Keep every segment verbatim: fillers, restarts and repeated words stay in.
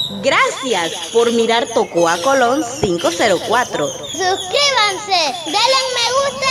Gracias por mirar Tocoa Colón cinco cero cuatro. Suscríbanse, denle me gusta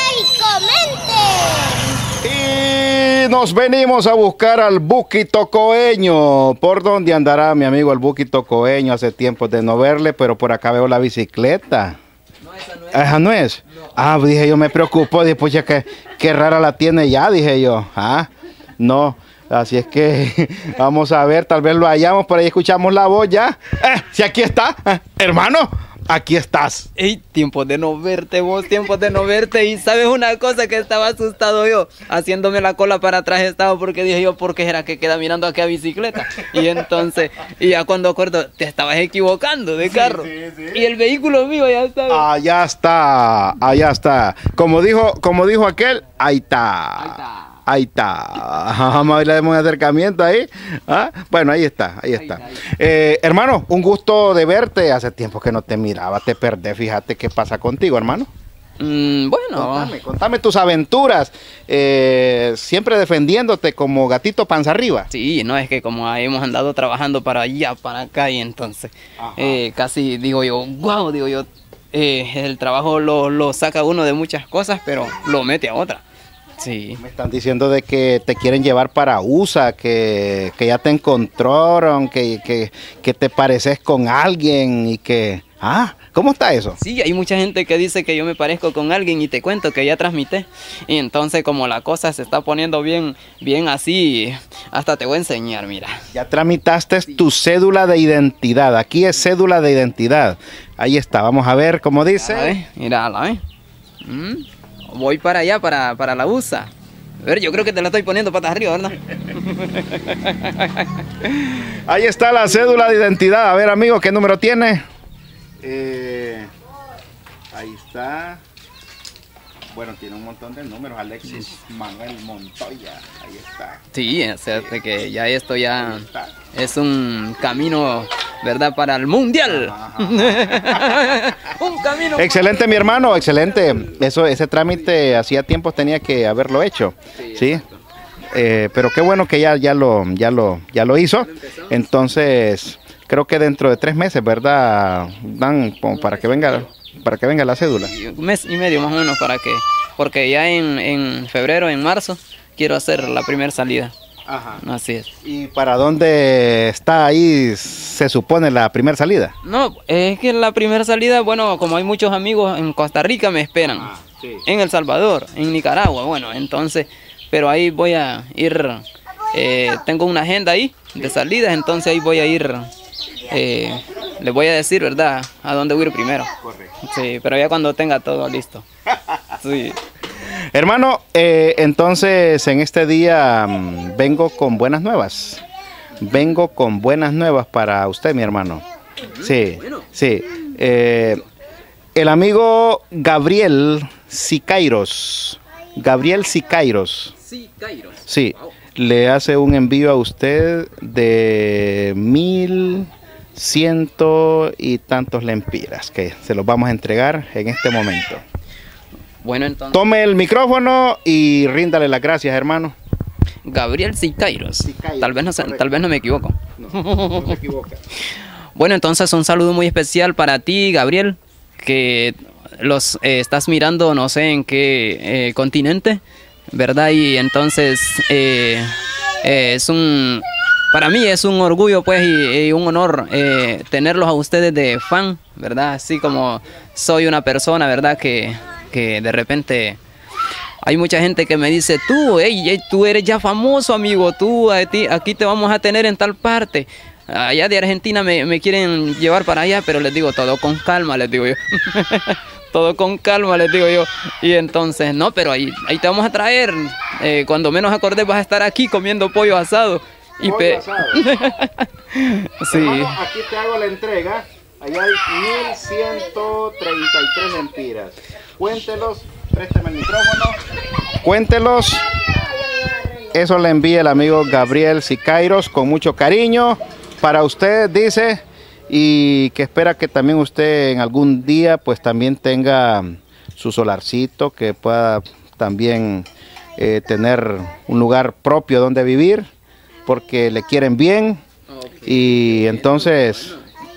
y comenten. Y nos venimos a buscar al Buki Tocoeño. ¿Por dónde andará mi amigo el Buki Tocoeño? Hace tiempo de no verle, pero por acá veo la bicicleta. No, esa no es. ¿Esa no es? No. Ah, dije yo, me preocupo, después ya que qué rara la tiene ya, dije yo. Ah, no. Así es que vamos a ver, tal vez lo hallamos, por ahí escuchamos la voz ya. Eh, si aquí está, eh, hermano, aquí estás. Ey, tiempo de no verte vos, tiempo de no verte. Y sabes una cosa, que estaba asustado yo, haciéndome la cola para atrás estaba, porque dije yo, ¿por qué era que queda mirando aquí a bicicleta? Y entonces, y ya cuando acuerdo, te estabas equivocando de carro. Sí, sí, sí. Y el vehículo mío ya estaba. Allá está, allá está. Como dijo, como dijo aquel, ahí está. Ahí está. Ahí está. Vamos a ver, le demos un acercamiento ahí. ¿Ah? Bueno, ahí está, ahí está. Ahí está, ahí Eh, hermano, un gusto de verte. Hace tiempo que no te miraba, te perdés. Fíjate qué pasa contigo, hermano. Mm, bueno. Contame, contame tus aventuras. Eh, siempre defendiéndote como gatito panza arriba. Sí, no, es que como hemos andado trabajando para allá, para acá, y entonces eh, casi digo yo, wow, digo yo, eh, el trabajo lo, lo saca uno de muchas cosas, pero lo mete a otra. Sí. Me están diciendo de que te quieren llevar para U S A, que, que ya te encontraron, que, que, que te pareces con alguien y que... Ah, ¿cómo está eso? Sí, hay mucha gente que dice que yo me parezco con alguien y te cuento que ya transmité. Y entonces como la cosa se está poniendo bien, bien así, hasta te voy a enseñar, mira. Ya tramitaste tu cédula de identidad. Aquí es cédula de identidad. Ahí está, vamos a ver cómo dice. Mira, ¿eh? ¿Mm? Voy para allá, para, para la U S A. A ver, yo creo que te la estoy poniendo patas arriba, ¿verdad? Ahí está la cédula de identidad. A ver, amigo, ¿qué número tiene? Eh, ahí está. Bueno, tiene un montón de números. Alexis Manuel Montoya. Ahí está. Sí, o sea, de que ya esto ya Ahí está. es un camino, ¿verdad? Para el mundial. Un camino. Excelente, mi hermano, excelente. Eso, ese trámite hacía tiempo tenía que haberlo hecho. Sí. Eh, pero qué bueno que ya, ya lo, ya lo, ya lo hizo. Entonces, creo que dentro de tres meses, ¿verdad? Dan como para que venga, para que venga la cédula. Un mes y medio más o menos para que, porque ya en, en febrero, en marzo, quiero hacer la primera salida. Ajá. Así es. ¿Y para dónde está ahí, se supone, la primera salida? No, es que la primera salida, bueno, como hay muchos amigos en Costa Rica me esperan. Ah, sí. En El Salvador, en Nicaragua, bueno, entonces, pero ahí voy a ir, eh, tengo una agenda ahí de salidas, entonces ahí voy a ir, eh, les voy a decir, ¿verdad?, a dónde voy a ir primero. Correcto. Sí, pero ya cuando tenga todo listo. Sí. Hermano, eh, entonces en este día mmm, vengo con buenas nuevas. Vengo con buenas nuevas para usted, mi hermano. Sí, sí. Eh, el amigo Gabriel Sicairos. Gabriel Sicairos. Sí, Cairo. Sí, le hace un envío a usted de mil ciento y tantos lempiras que se los vamos a entregar en este momento. Bueno, entonces, Tome el micrófono y ríndale las gracias, hermano. Gabriel Sicairos. Sicairos, Tal vez no, se- correcto. tal vez no me equivoco. No, no se equivoca. Bueno, entonces un saludo muy especial para ti, Gabriel, que los eh, estás mirando no sé en qué eh, continente, ¿verdad? Y entonces eh, eh, es un, para mí es un orgullo pues y, y un honor eh, tenerlos a ustedes de fan, ¿verdad? Así como soy una persona, ¿verdad? Que, que de repente... Hay mucha gente que me dice, tú, ey, ey, tú eres ya famoso, amigo, tú, a ti, aquí te vamos a tener en tal parte. Allá de Argentina me, me quieren llevar para allá, pero les digo, todo con calma, les digo yo. Todo con calma, les digo yo. Y entonces, no, pero ahí, ahí te vamos a traer. Eh, cuando menos acordes vas a estar aquí comiendo pollo asado. Y Pollo pe- asado. Sí. Hermano, aquí te hago la entrega. Allá hay mil ciento treinta y tres lempiras. Cuéntelos, préstame el micrófono. Cuéntelos. Eso le envía el amigo Gabriel Sicairos con mucho cariño para usted, dice, y que espera que también usted en algún día pues también tenga su solarcito, que pueda también eh, tener un lugar propio donde vivir, porque le quieren bien. Y entonces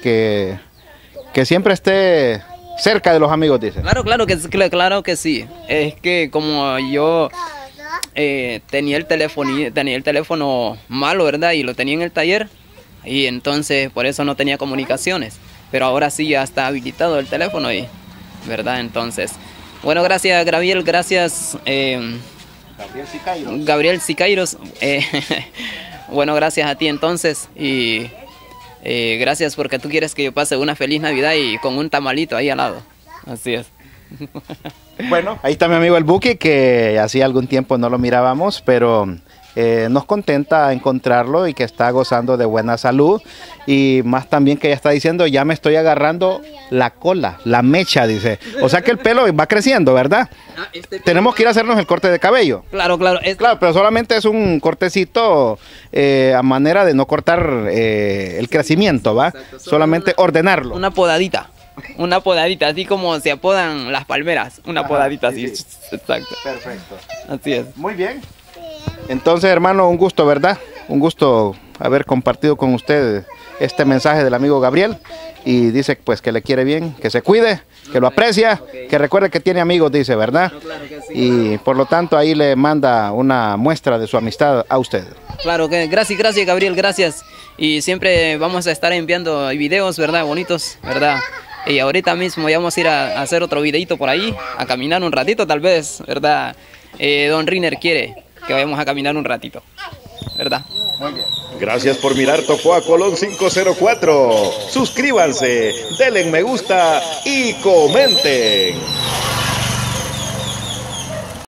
que, que siempre esté cerca de los amigos, dice. Claro, claro que, claro que sí. Es que como yo eh, tenía, el teléfono, tenía el teléfono malo, ¿verdad? Y lo tenía en el taller, y entonces por eso no tenía comunicaciones. Pero ahora sí ya está habilitado el teléfono, y, ¿verdad? Entonces, bueno, gracias Gabriel, gracias eh, Gabriel Siqueiros. Gabriel Siqueiros. Eh, bueno, gracias a ti entonces, y... Eh, gracias porque tú quieres que yo pase una feliz Navidad y con un tamalito ahí al lado. Así es. Bueno, ahí está mi amigo el Buki, que hacía algún tiempo no lo mirábamos, pero eh, nos contenta encontrarlo y que está gozando de buena salud. Y más también que ya está diciendo, ya me estoy agarrando la cola, la mecha, dice. O sea que el pelo va creciendo, ¿verdad? Ah, este Tenemos que ir a hacernos el corte de cabello. Claro, claro. Es... Claro, pero solamente es un cortecito eh, a manera de no cortar eh, el crecimiento, ¿va? Exacto, solamente una, ordenarlo. Una podadita. Una podadita, así como se apodan las palmeras. Una Ajá, podadita sí, así. sí. Exacto. Perfecto. Así es. Muy bien. Entonces, hermano, un gusto, ¿verdad? Un gusto haber compartido con usted este mensaje del amigo Gabriel. Y dice pues que le quiere bien, que se cuide, que lo aprecia, que recuerde que tiene amigos, dice, ¿verdad? Y por lo tanto ahí le manda una muestra de su amistad a usted. Claro, que gracias, gracias Gabriel, gracias. Y siempre vamos a estar enviando videos, ¿verdad? Bonitos, ¿verdad? Y ahorita mismo ya vamos a ir a hacer otro videito por ahí, a caminar un ratito tal vez, ¿verdad? Eh, Don Riner quiere que vayamos a caminar un ratito, ¿verdad? Muy bien. Gracias por mirar Tocoa Colón cinco cero cuatro. Suscríbanse, denle me gusta y comenten.